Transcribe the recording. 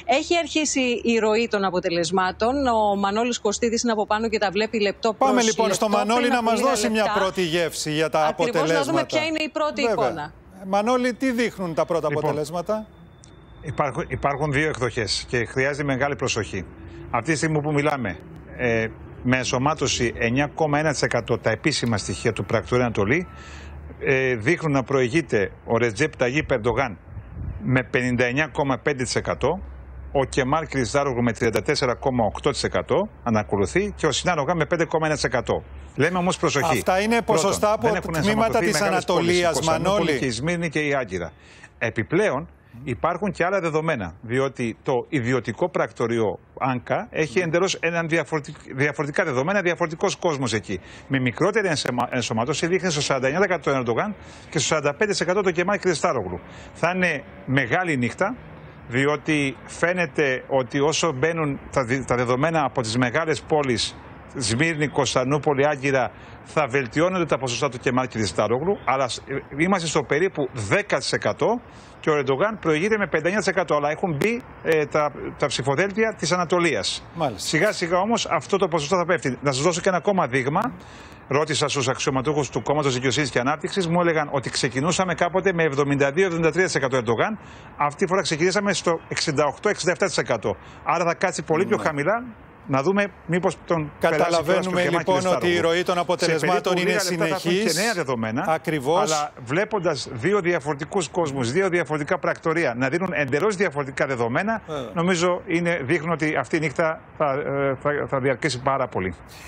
Έχει αρχίσει η ροή των αποτελεσμάτων. Ο Μανώλης Κωστίδης είναι από πάνω και τα βλέπει λεπτό προς Πάμε λοιπόν λεπτό, στο Μανώλη να μας δώσει λεπτά. μια πρώτη γεύση για τα αποτελέσματα. Ακριβώς, να δούμε ποια είναι η πρώτη εικόνα. Μανώλη, τι δείχνουν τα πρώτα αποτελέσματα? Υπάρχουν δύο εκδοχές και χρειάζεται μεγάλη προσοχή. Αυτή τη στιγμή που μιλάμε, με ενσωμάτωση 9,1% τα επίσημα στοιχεία του Πρακτορείου Ανατολή, δείχνουν να προηγείται ο Ρετζέπ Ταγίπ Ερντογάν με 59,5%, ο Κεμάλ Κιλισδάρογλου με 34,8% ανακολουθεί και ο Σινάρογα με 5,1%. Λέμε όμως προσοχή. Αυτά είναι ποσοστά από τμήματα της Ανατολίας, Μανώλη. Και η Σμύρνη και η Άγκυρα. Επιπλέον, υπάρχουν και άλλα δεδομένα, διότι το ιδιωτικό πρακτορείο Άνκα έχει εντελώς διαφορετικά δεδομένα, διαφορετικός κόσμος εκεί. Με μικρότερη ενσωματώση δείχνει στο 49% τον Ερντογάν και στο 45% τον Κεμάλ Κιλισδάρογλου. Θα είναι μεγάλη νύχτα, διότι φαίνεται ότι όσο μπαίνουν τα δεδομένα από τις μεγάλες πόλεις, Σμύρνη, Κωνσταντινούπολη, Άγκυρα, θα βελτιώνονται τα ποσοστά του Κεμάλ Κιλισδάρογλου, αλλά είμαστε στο περίπου 10% και ο Ερντογάν προηγείται με 59%, αλλά έχουν μπει τα ψηφοδέλτια της Ανατολίας. Σιγά σιγά όμως αυτό το ποσοστό θα πέφτει. Να σας δώσω και ένα ακόμα δείγμα. Ρώτησα στους αξιωματούχους του Κόμματος Δικαιοσύνης και Ανάπτυξης, μου έλεγαν ότι ξεκινούσαμε κάποτε με 72-73% Ερντογάν. Αυτή τη φορά ξεκινήσαμε στο 68-67%. Άρα θα κάτσει πολύ πιο χαμηλά. Να δούμε μήπως τον καταλαβαίνουμε λοιπόν ότι η ροή των αποτελεσμάτων είναι συνεχής. Και νέα δεδομένα. Ακριβώς. Αλλά βλέποντας δύο διαφορετικούς κόσμους, δύο διαφορετικά πρακτορεία να δίνουν εντελώς διαφορετικά δεδομένα, νομίζω δείχνουν ότι αυτή η νύχτα θα διαρκέσει πάρα πολύ.